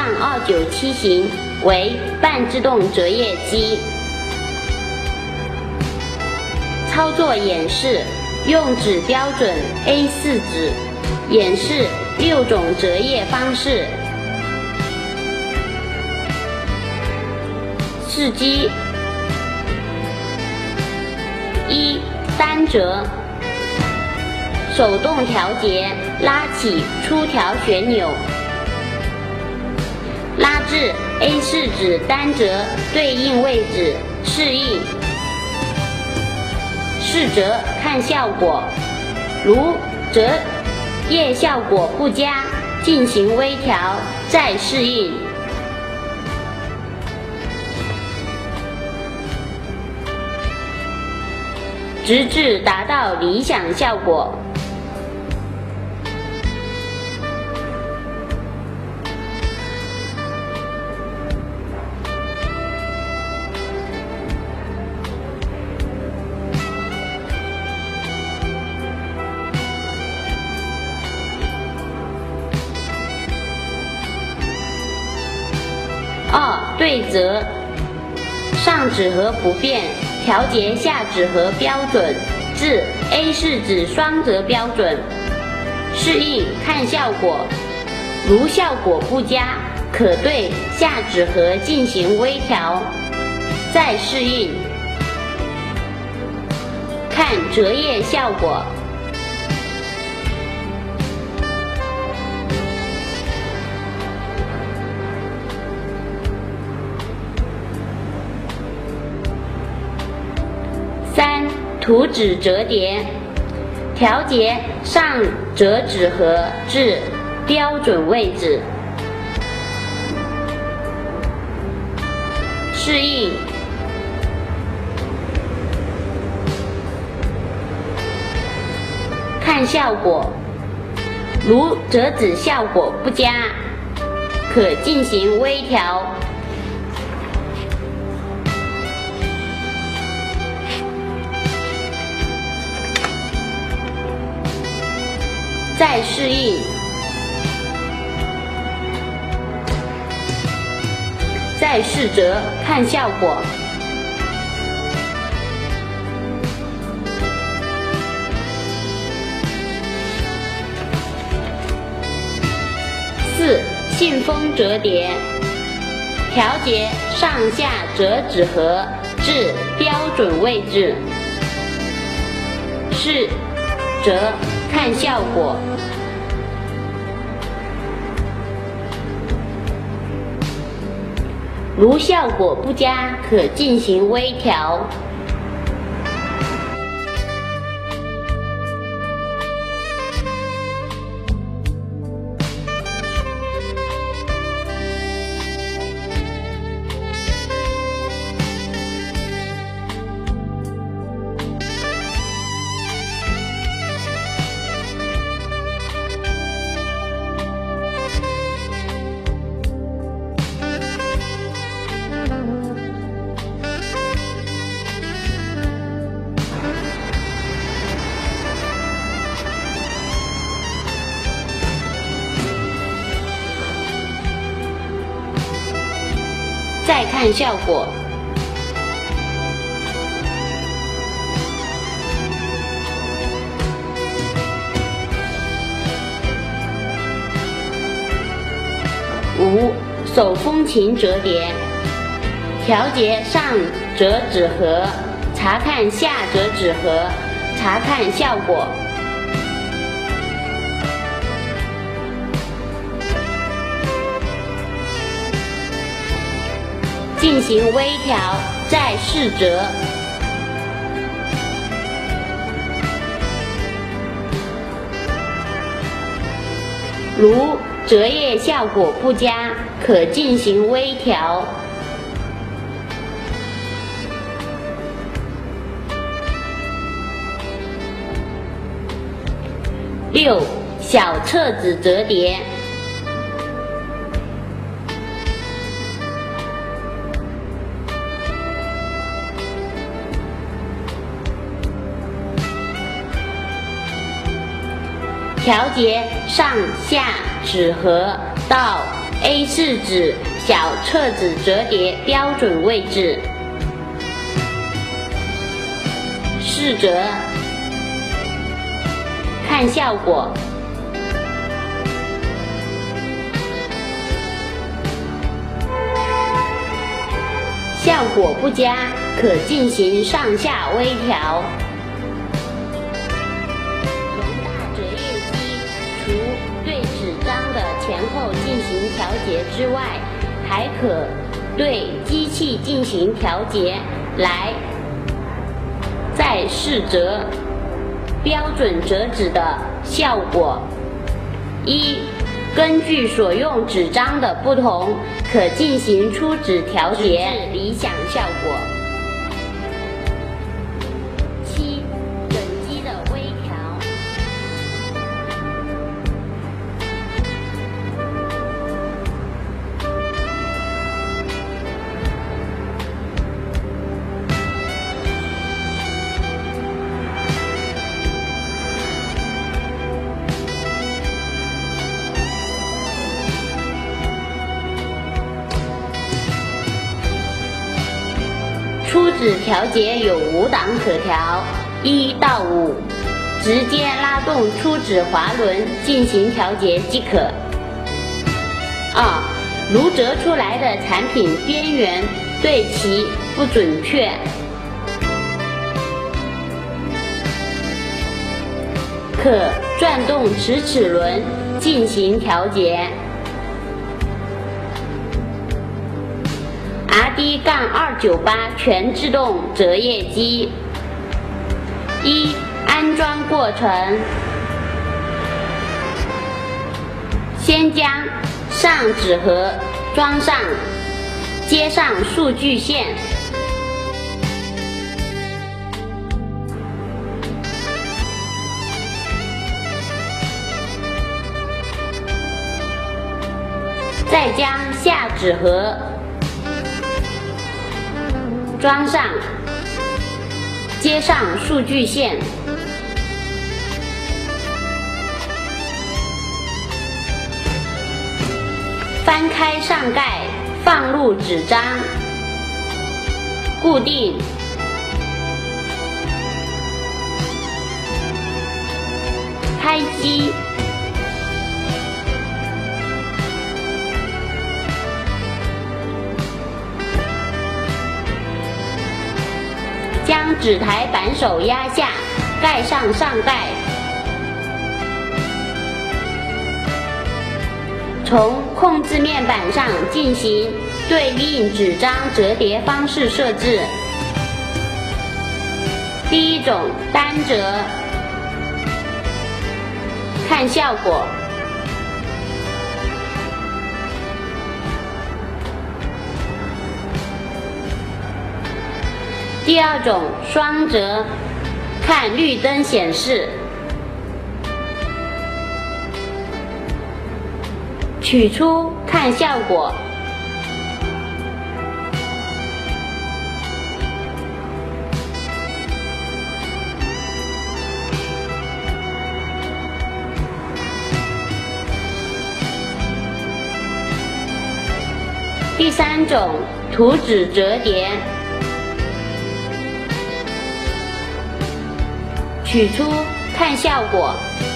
297型为半自动折页机。操作演示：用纸标准 A4 纸，演示6种折页方式。试机：1. 单折，手动调节，拉起粗条旋钮，拉至 A4 纸单折对应位置，适应。试折看效果，如折页效果不佳，进行微调，再适应，直至达到理想效果。2. 对折，上纸盒不变，调节下纸盒标准至 A4 纸双折标准，适应看效果，如效果不佳，可对下纸盒进行微调，再适应，看折页效果。3. 图纸折叠，调节上折纸盒至标准位置，适应，看效果，如折纸效果不佳，可进行微调，再适应，再试折看效果。4. 信封折叠，调节上下折纸盒至标准位置，试折看效果，如效果不佳，可进行微调。再看效果。5. 手风琴折叠，调节上折纸盒，查看下折纸盒，查看效果。进行微调，再试折。如折页效果不佳，可进行微调。6. 小册子折叠，调节上下纸盒到 A 是指小册子折叠标准位置。试折，看效果。效果不佳，可进行上下微调。容大折页机除对纸张的前后进行调节之外，还可对机器进行调节，来再试折标准折纸的效果。一、根据所用纸张的不同，可进行出纸调节至理想效果。七、整机的微调。出纸调节有5档可调，1到5，直接拉动出纸滑轮进行调节即可。2. 如折出来的产品边缘对齐不准确，可转动齿轮进行调节。RD-298 全自动折页机。一、安装过程。先将上纸盒装上，接上数据线，再将下纸盒装上，接上数据线，翻开上盖，放入纸张，固定，开机，将纸台扳手压下，盖上上盖，从控制面板上进行对应纸张折叠方式设置。第一种单折，看效果。第二种双折，看绿灯显示。取出看效果。第三种图纸折叠。取出看效果。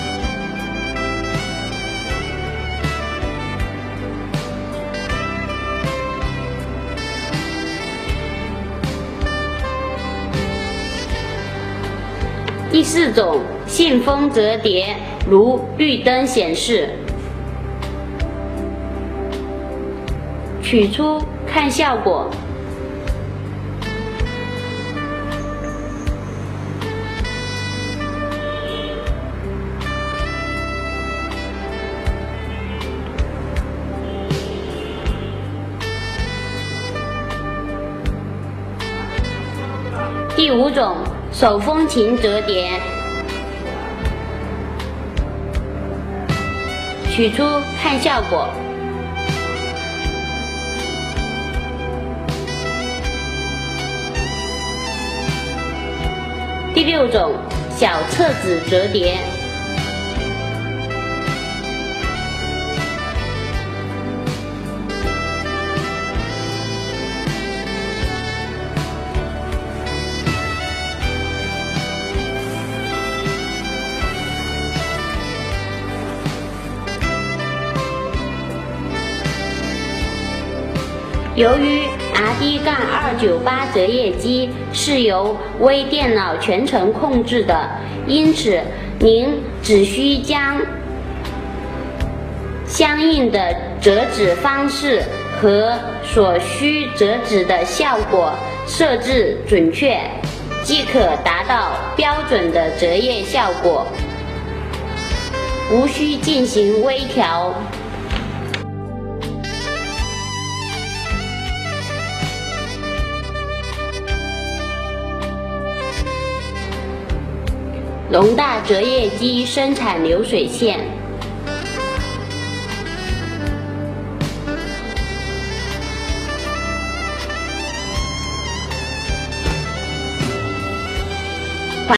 第四种信封折叠，如绿灯显示。取出看效果。第五种手风琴折叠。取出看效果。第六种小册子折叠。 由于 RD-298 折页机是由微电脑全程控制的，因此您只需将相应的折纸方式和所需折纸的效果设置准确，即可达到标准的折页效果，无需进行微调。龙大折页机生产流水线